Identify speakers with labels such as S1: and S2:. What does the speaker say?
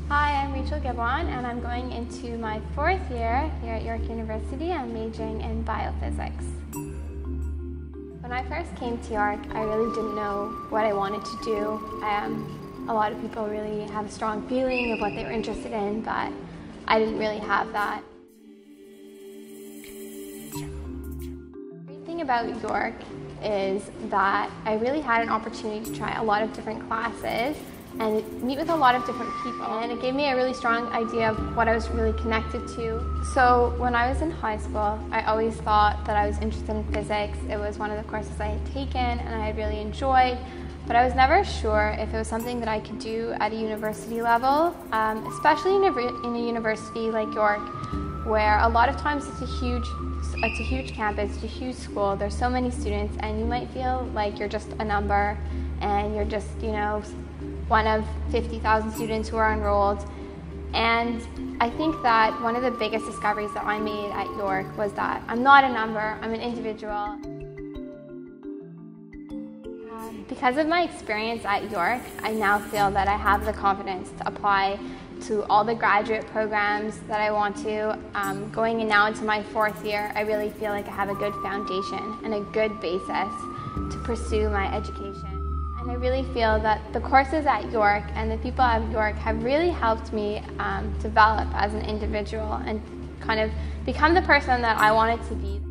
S1: Hi, I'm Rachel Gibbon, and I'm going into my 4th year here at York University. I'm majoring in biophysics. When I first came to York, I really didn't know what I wanted to do. A lot of people really have a strong feeling of what they were interested in, but I didn't really have that. The great thing about York is that I really had an opportunity to try a lot of different classes and meet with a lot of different people, and it gave me a really strong idea of what I was really connected to. So when I was in high school, I always thought that I was interested in physics. It was one of the courses I had taken and I had really enjoyed, but I was never sure if it was something that I could do at a university level, especially in a university like York, where a lot of times it's a huge campus, it's a huge school, there's so many students, and you might feel like you're just a number and you're just, one of 50,000 students who are enrolled. And I think that one of the biggest discoveries that I made at York was that I'm not a number, I'm an individual. Because of my experience at York, I now feel that I have the confidence to apply to all the graduate programs that I want to. Going now into my 4th year, I really feel like I have a good foundation and a good basis to pursue my education. And I really feel that the courses at York and the people at York have really helped me develop as an individual and kind of become the person that I wanted to be.